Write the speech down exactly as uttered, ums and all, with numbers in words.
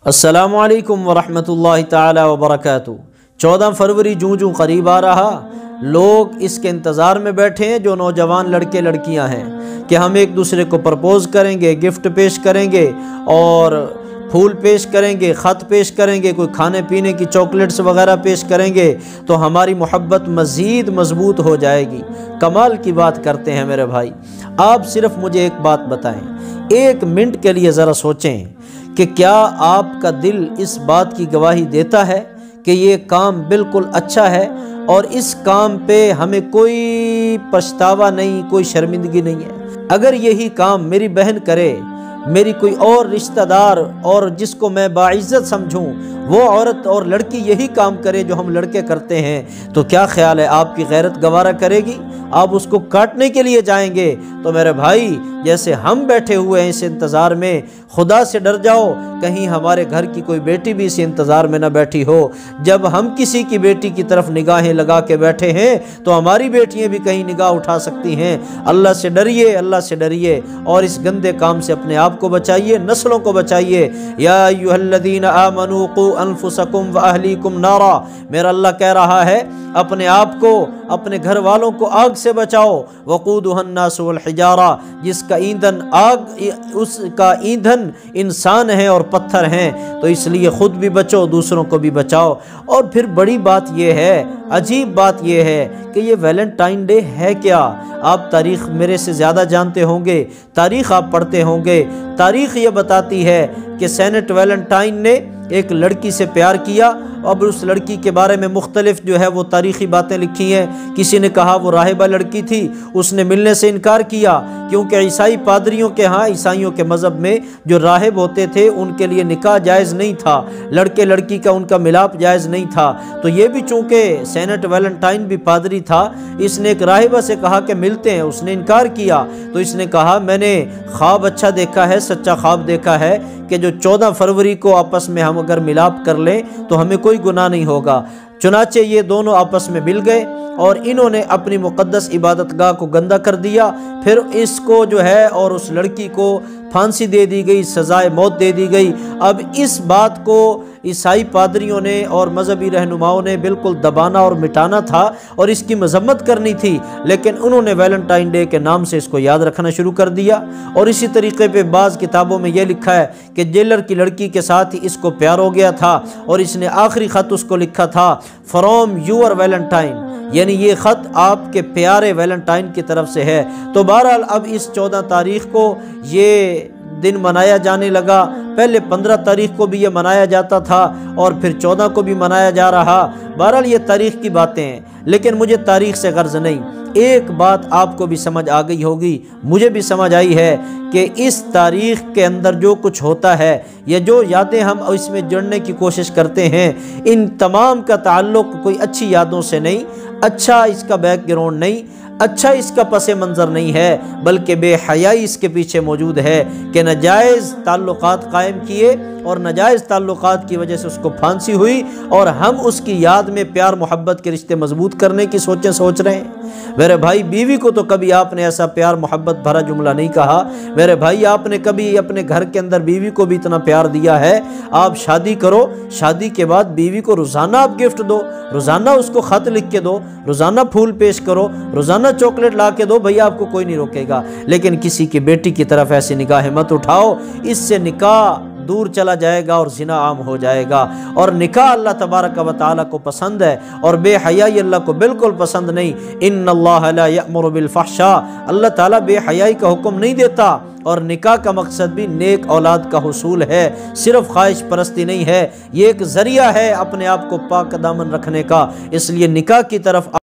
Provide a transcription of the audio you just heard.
السلام علیکم ورحمۃ اللہ تعالی وبرکاتہ۔ چودہ فروری جوں جوں قریب آ رہا، لوگ اس کے انتظار میں بیٹھے ہیں جو نوجوان لڑکے لڑکیاں ہیں کہ ہم ایک دوسرے کو پرپوز کریں گے، گفٹ پیش کریں گے اور پھول پیش کریں گے، خط پیش کریں گے، کوئی کھانے پینے کی چاکلیٹس وغیرہ پیش کریں گے تو ہماری محبت مزید مضبوط ہو جائے گی۔ کمال کی بات کرتے ہیں میرے بھائی۔ آپ صرف مجھے ایک بات بتائیں، ایک منٹ کے لیے ذرا سوچیں کہ کیا آپ کا دل اس بات کی گواہی دیتا ہے کہ یہ کام بالکل اچھا ہے اور اس کام پہ ہمیں کوئی پچھتاوا نہیں، کوئی شرمندگی نہیں ہے؟ اگر یہی کام میری بہن کرے، میری کوئی اور رشتہ دار اور جس کو میں باعزت سمجھوں وہ عورت اور لڑکی یہی کام کرے جو ہم لڑکے کرتے ہیں، تو کیا خیال ہے آپ کی غیرت گوارا کرے گی؟ آپ اس کو کاٹنے کے لیے جائیں گے؟ تو میرے بھائی، جیسے ہم بیٹھے ہوئے ہیں اس انتظار میں، خدا سے ڈر جاؤ کہیں ہمارے گھر کی کوئی بیٹی بھی اس انتظار میں نہ بیٹھی ہو۔ جب ہم کسی کی بیٹی کی طرف نگاہیں لگا کے بیٹھے ہیں تو ہماری بیٹیاں بھی کہیں نگاہ اٹھا سکتی ہیں۔ اللہ سے ڈریے، اللہ سے ڈریے اور اس گندے کام سے اپنے آپ کو بچائیے، نسلوں کو بچائیے۔ یا ایھا الذین آمنوا قوا انفسکم واہلیکم نارا، میرا اللہ کہہ رہا ہے اپنے آپ کو، اپنے گھر والوں کو آگ سے بچاؤ۔ وقودھا الناس والحجارہ، جس کا ایندھن آگ، اس کا ایندھن انسان ہے اور پتھر ہیں، تو اس لیے خود بھی بچو، دوسروں کو بھی بچاؤ۔ اور پھر بڑی بات یہ ہے، عجیب بات یہ ہے کہ یہ ویلنٹائن ڈے ہے کیا؟ آپ تاریخ میرے سے زیادہ جانتے ہوں گے، تاریخ آپ پڑھتے ہوں گے۔ تاریخ یہ بتاتی ہے کہ سینٹ ویلنٹائن نے ایک لڑکی سے پیار کیا، اب اس لڑکی کے بارے میں مختلف جو ہے وہ تاریخی باتیں لکھی ہیں۔ کسی نے کہا وہ راہبہ لڑکی تھی، اس نے ملنے سے انکار کیا کیونکہ عیسائی پادریوں کے ہاں، عیسائیوں کے مذہب میں جو راہب ہوتے تھے ان کے لیے نکاح جائز نہیں تھا، لڑکے لڑکی کا ان کا ملاپ جائز نہیں تھا۔ تو یہ بھی چونکہ سینٹ ویلنٹائن بھی پادری تھا، اس نے ایک راہبہ سے کہا کہ ملتے ہیں، اس نے انکار کیا۔ تو اس نے کہا میں نے خواب اچھا دیکھا ہے، سچا خواب دیکھا ہے کہ جو چودہ فروری کو آپس میں ہم اگر ملاپ کر لیں تو ہمیں کوئی گناہ نہیں ہوگا۔ چنانچہ یہ دونوں آپس میں مل گئے اور انہوں نے اپنی مقدس عبادت گاہ کو گندہ کر دیا۔ پھر اس کو جو ہے اور اس لڑکی کو پھانسی دے دی گئی، سزائے موت دے دی گئی۔ اب اس بات کو عیسائی پادریوں نے اور مذہبی رہنماؤں نے بالکل دبانا اور مٹانا تھا اور اس کی مذمت کرنی تھی، لیکن انہوں نے ویلنٹائن ڈے کے نام سے اس کو یاد رکھنا شروع کر دیا۔ اور اسی طریقے پہ بعض کتابوں میں یہ لکھا ہے کہ جیلر کی لڑکی کے ساتھ ہی اس کو پیار ہو گیا تھا اور اس نے آخری خط اس کو لکھا تھا فرام یور ویلنٹائن، یعنی یہ خط آپ کے پیارے ویلنٹائن کی طرف سے ہے۔ تو بہرحال اب اس چودہ تاریخ کو یہ دن منایا جانے لگا۔ پہلے پندرہ تاریخ کو بھی یہ منایا جاتا تھا اور پھر چودہ کو بھی منایا جا رہا۔ بہرحال یہ تاریخ کی باتیں ہیں، لیکن مجھے تاریخ سے غرض نہیں۔ ایک بات آپ کو بھی سمجھ آ گئی ہوگی، مجھے بھی سمجھ آئی ہے کہ اس تاریخ کے اندر جو کچھ ہوتا ہے یا جو یادیں ہم اس میں جڑنے کی کوشش کرتے ہیں، ان تمام کا تعلق کوئی اچھی یادوں سے نہیں، اچھا اس کا بیک گراؤنڈ نہیں، اچھا اس کا پس منظر نہیں ہے، بلکہ بے حیائی اس کے پیچھے موجود ہے کہ ناجائز تعلقات قائم کیے اور ناجائز تعلقات کی وجہ سے اس کو پھانسی ہوئی اور ہم اس کی یاد میں پیار محبت کے رشتے مضبوط کرنے کی سوچیں سوچ رہے ہیں۔ میرے بھائی، بیوی کو تو کبھی آپ نے ایسا پیار محبت بھرا جملہ نہیں کہا۔ میرے بھائی، آپ نے کبھی اپنے گھر کے اندر بیوی کو بھی اتنا پیار دیا ہے؟ آپ شادی کرو، شادی کے بعد بیوی کو روزانہ آپ گفٹ دو، روزانہ اس کو خط لکھ کے دو، روزانہ پھول پیش کرو، روزانہ چاکلیٹ لا کے دو، بھئی آپ کو کوئی نہیں روکے گا۔ لیکن کسی کی بیٹی کی طرف ایسی نگاہیں مت اٹھاؤ، اس سے نکاح دور چلا جائے گا اور زنا عام ہو جائے گا۔ اور نکاح اللہ تبارک و تعالیٰ کو پسند ہے اور بے حیائی اللہ کو بالکل پسند نہیں۔ ان اللہ لا یأمر بالفحشاء، اللہ تعالیٰ بے حیائی کا حکم نہیں دیتا۔ اور نکاح کا مقصد بھی نیک اولاد کا حصول ہے، صرف خواہش پرستی نہیں ہے، یہ ایک ذریعہ ہے اپنے آپ کو پاک دامن رکھنے کا۔ اس لیے نکاح کی طرف